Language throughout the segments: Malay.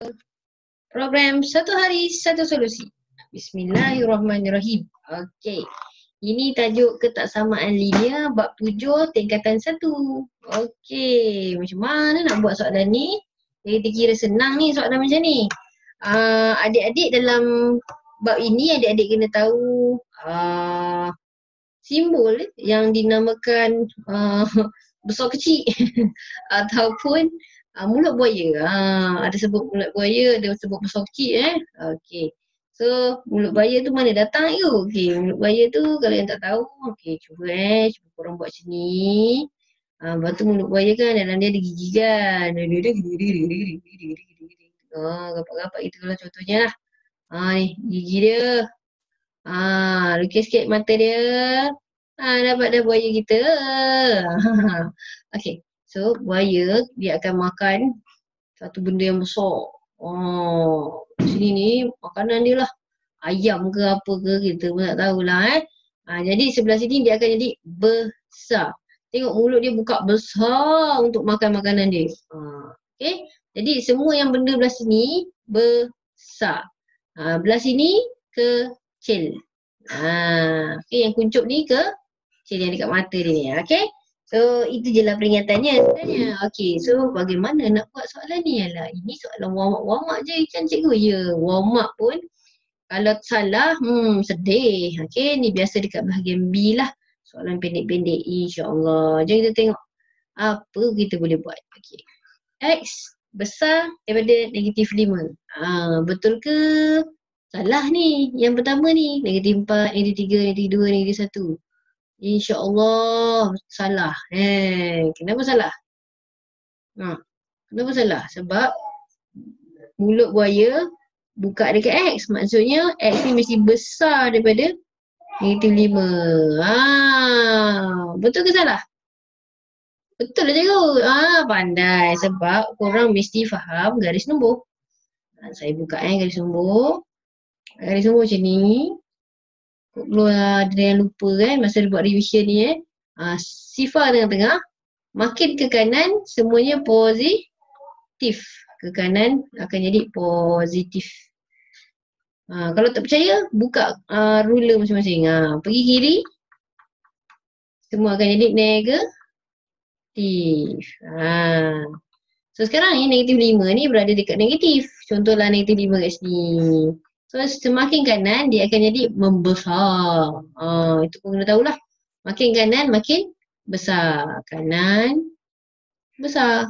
Program Satu Hari Satu Solusi. Bismillahirrahmanirrahim. Okey. Ini tajuk ketaksamaan linear bab 7 tingkatan 1. Okey, macam mana nak buat soalan ni? Kita kira senang ni soalan macam ni. Adik-adik dalam bab ini adik-adik kena tahu simbol yang dinamakan besar kecil ataupun mulut buaya. Ada sebut mulut buaya, ada sebut besar kecil Okey. So mulut buaya tu mana datang you? Okey, mulut buaya tu kalau yang tak tahu, okey cuba cuba korang buat macam ni. Lepas tu mulut buaya kan dalam dia ada gigi kan. Gapak-gapak gitu lah contohnya lah. Ni gigi dia. Lukis sikit mata dia. Dapat dah buaya kita. Okey. So buaya dia akan makan satu benda yang besar. Sini ni makanan dia lah. Ayam ke apa ke kita pun tak tahulah jadi sebelah sini dia akan jadi besar. Tengok mulut dia buka besar untuk makan makanan dia. Okey. Jadi semua yang benda belah sini besar. Belah sini kecil. Okey, yang kuncup ni kecil yang dekat mata dia ni. Okey. So itu je lah peringatannya sebenarnya. Okey, so bagaimana nak buat soalan ni? Alah, ini soalan warm up je kan cikgu. Ya, warm up pun kalau salah sedih. Okey, ni biasa dekat bahagian B lah. Soalan pendek-pendek insya-Allah. Jom kita tengok apa kita boleh buat. Okey. X besar daripada negatif 5. Betul ke? Salah ni. Yang pertama ni negatif 4, negatif 3, negatif 2, negatif 1. InsyaAllah salah. Kenapa salah? Kenapa salah? Sebab mulut buaya buka dekat X. Maksudnya X ni mesti besar daripada negatif 5. Betul ke salah? Betul lah cikgu. Pandai. Sebab korang mesti faham garis nombor. Saya buka garis nombor. Garis nombor macam ni. Kalau ada yang lupa masa dia buat revision ni sifar tengah-tengah. Makin ke kanan semuanya positif. Ke kanan akan jadi positif. Kalau tak percaya buka ruler masing-masing. Pergi kiri semua akan jadi negatif. So sekarang ni negatif 5 ni berada dekat negatif. Contohlah negatif 5 kat sini. So semakin kanan dia akan jadi membesar. Itu pun kena tahulah. Makin kanan makin besar. Kanan besar.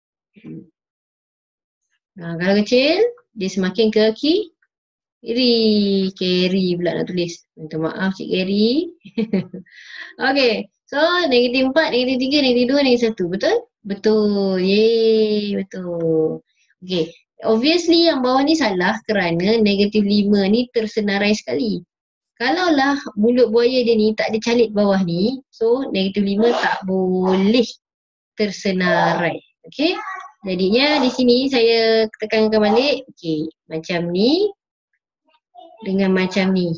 Kalau kecil dia semakin ke kiri. Kiri pula nak tulis. Minta maaf Cik Kiri. Okey. So negatif 4, negatif 3, negatif 2, negatif 1. Betul? Betul. Yeay. Betul. Okey. Obviously yang bawah ni salah kerana negatif 5 ni tersenarai sekali. Kalaulah mulut buaya dia ni tak ada calit bawah ni, so negatif 5 tak boleh tersenarai. Okey. Jadinya di sini saya tekankan balik. Okey, macam ni dengan macam ni.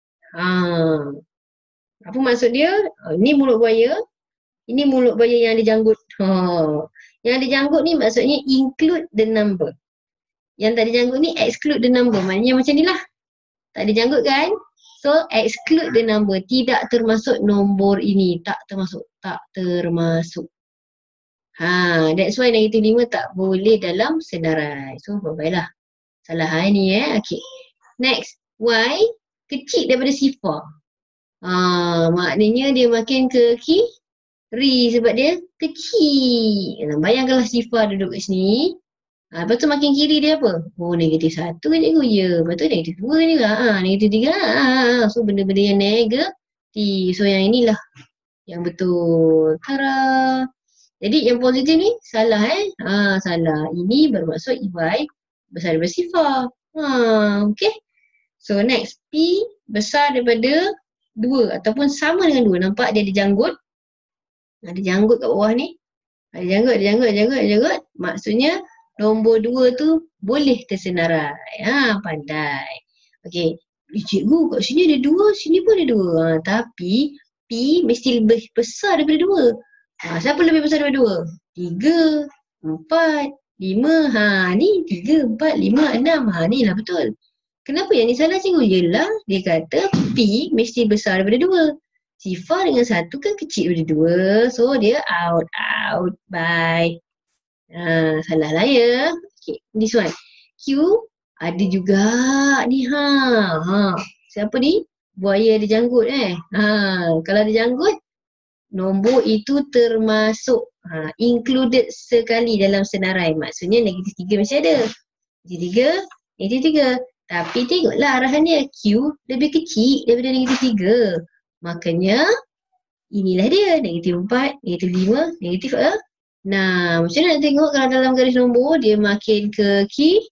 Apa maksud dia? Ini mulut buaya. Ini mulut buaya yang ada janggut. Yang ada janggut ni maksudnya include the number. Yang tak ada janggut ni exclude the number. Maknanya macam ni lah. Tak ada janggut kan? So exclude the number. Tidak termasuk nombor ini. Tak termasuk. Tak termasuk. That's why negatif 5 tak boleh dalam senarai. So baiklah. Salah ni Okay. Next. Y kecil daripada sifar. Maknanya dia makin ke kiri sebab dia kecil. Bayangkanlah sifar duduk kat sini. Lepas tu makin kiri dia apa? Negatif 1 cikgu. Ya. Lepas tu negatif 2 juga. Negatif 3. So benda-benda yang negatif. So yang inilah yang betul. Tara. Jadi yang positif ni salah salah. Ini bermaksud Y besar daripada sifar. Okay. So next. P besar daripada 2 ataupun sama dengan 2. Nampak dia ada janggut. Ada janggut kat bawah ni. Ada janggut. Maksudnya nombor 2 tu boleh tersenarai. Pandai. Okey. Cikgu kat sini ada 2, sini pun ada 2. Tapi P mesti lebih besar daripada 2. Siapa lebih besar daripada 2? 3, 4, 5. Ni 3, 4, 5, 6. Ni lah betul. Kenapa yang ni salah cikgu? Yelah, dia kata P mesti besar daripada 2. Sifar dengan 1 kan kecil daripada 2. So, dia out. Bye. Salah lah ya. Okay, this one. Q ada juga ni Siapa ni? Buaya ada janggut Kalau ada janggut, nombor itu termasuk included sekali dalam senarai. Maksudnya negatif 3 mesti ada. Negatif 3. Tapi tengoklah arahannya. Q lebih kecil daripada negatif 3. Makanya inilah dia. Negatif 4, negatif 5, negatif 6. Macam mana nak tengok kalau dalam garis nombor dia makin ke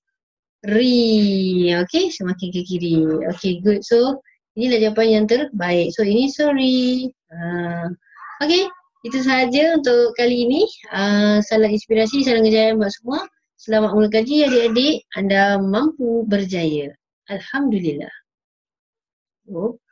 kiri. Okay, semakin ke kiri. Okay, good. So, inilah jawapan yang terbaik. So, ini sorry. Okay, itu sahaja untuk kali ini. Salam inspirasi, salam kejayaan buat semua. Selamat mula kaji adik-adik. Anda mampu berjaya. Alhamdulillah.